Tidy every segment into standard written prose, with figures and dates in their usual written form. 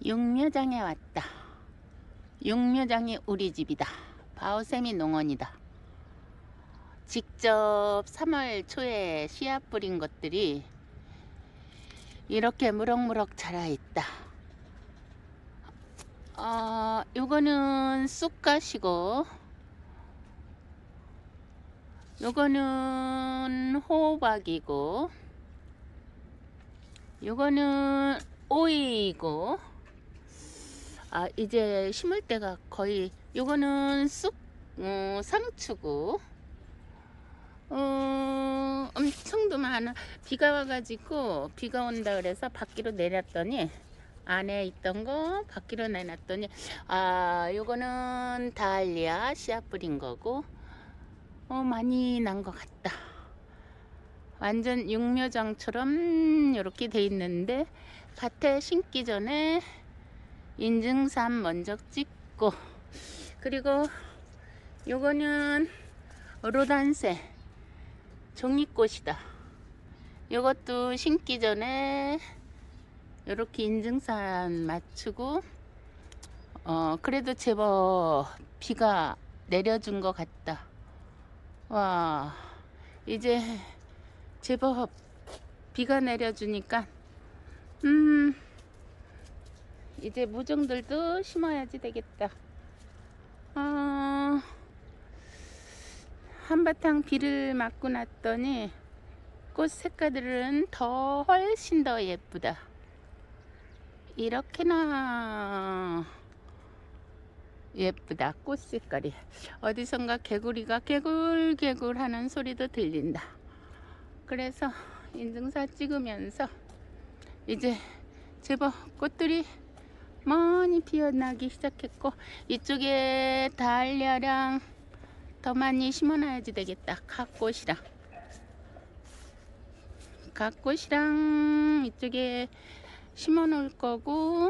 육묘장에 왔다. 육묘장이 우리 집이다. 바오세미 농원이다. 직접 3월 초에 씨앗 뿌린 것들이 이렇게 무럭무럭 자라있다. 요거는 쑥갓이고, 요거는 호박이고, 요거는 오이고, 이제 심을 때가 거의, 요거는 상추고, 엄청도 많아. 비가 와가지고, 비가 온다 그래서 밖으로 내렸더니, 안에 있던 거 밖으로 내놨더니, 요거는 다알리아 씨앗 뿌린 거고, 많이 난 것 같다. 완전 육묘장처럼 이렇게 돼 있는데, 밭에 심기 전에 인증산 먼저 찍고, 그리고 요거는 로단새 종이꽃이다. 요것도 심기 전에 이렇게 인증산 맞추고, 그래도 제법 비가 내려준 것 같다. 와, 이제 제법 비가 내려주니까 이제 무정들도 심어야지 되겠다. 한바탕 비를 맞고 났더니 꽃 색깔들은 훨씬 더 예쁘다. 이렇게나 예쁘다. 꽃 색깔이. 어디선가 개구리가 개굴개굴 하는 소리도 들린다. 그래서 인증사 찍으면서 이제 제법 꽃들이 많이 피어나기 시작했고, 이쪽에 달려랑 더 많이 심어놔야지 되겠다. 갓꽃이랑 이쪽에 심어 놓을 거고,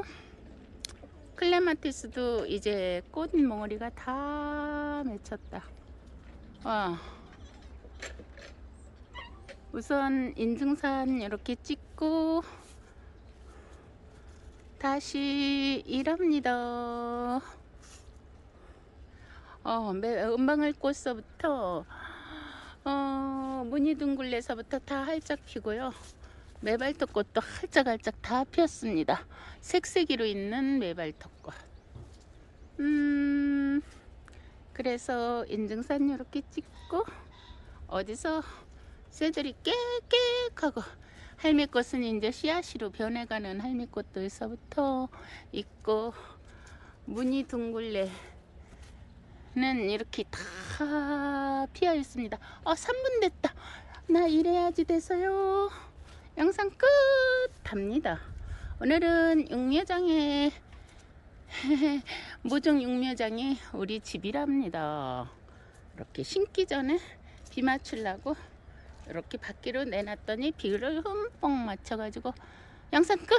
클레마티스도 이제 꽃 몽우리가 다 맺혔다. 와, 우선 인증산 이렇게 찍고 다시 일합니다. 은방울꽃서부터 무늬둥글레서부터 다 활짝 피고요. 메발톱꽃도 활짝활짝 다 피었습니다. 색색이로 있는 메발톱꽃. 그래서 인증산 이렇게 찍고, 어디서 새들이 깨끗하고, 할미꽃은 이제 씨앗으로 변해가는 할미꽃들서부터 있고, 무늬둥글레는 이렇게 다 피어 있습니다. 3분 됐다. 나 일해야지 돼서요. 영상 끝 합니다. 오늘은 육묘장에 모종 육묘장이 우리 집이랍니다. 이렇게 심기 전에 비 맞추려고 이렇게 밖으로 내놨더니 비를 흠뻑 맞춰가지고 영상 끝.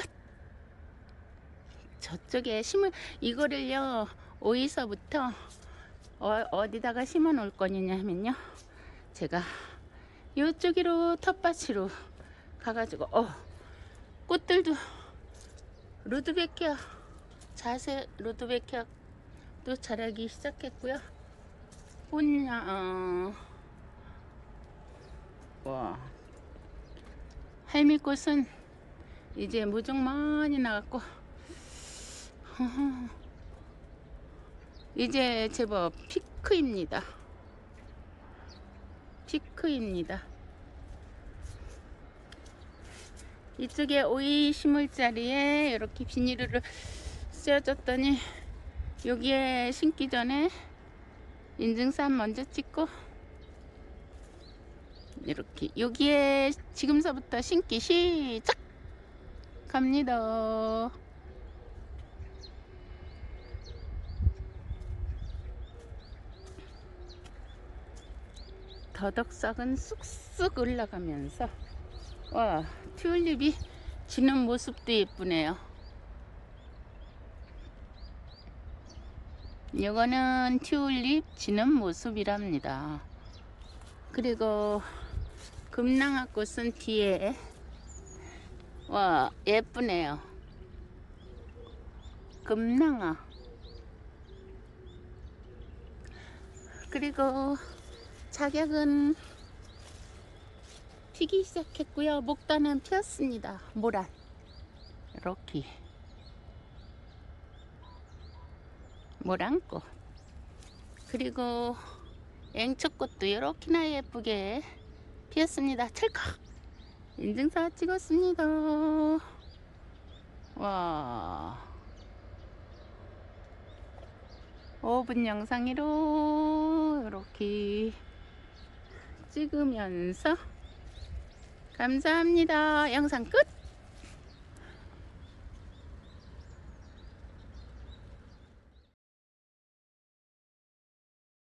저쪽에 이거를요, 오이서부터 어디다가 심어 놓을 거냐면요, 제가 이쪽으로 텃밭으로 가가지고 꽃들도 루드베키아 루드베키아도 자라기 시작했고요. 할미꽃은 이제 무정 많이 나갔고, 이제 제법 피크입니다. 이쪽에 오이 심을 자리에 이렇게 비닐을 씌워줬더니, 여기에 심기 전에 인증산 먼저 찍고, 이렇게 여기에 지금서부터 심기 시작 갑니다. 더덕싹은 쑥쑥 올라가면서, 와, 튤립이 지는 모습도 예쁘네요. 이거는 튤립 지는 모습이랍니다. 그리고 금낭화꽃은 뒤에, 와, 예쁘네요. 금낭아. 그리고 작약은 피기 시작했고요. 목단은 피었습니다. 모란 이렇게 모란꽃, 그리고 앵초꽃도 이렇게나 예쁘게 피었습니다. 찰칵 인증사 찍었습니다. 와, 5분 영상으로 이렇게 찍으면서 감사합니다. 영상 끝.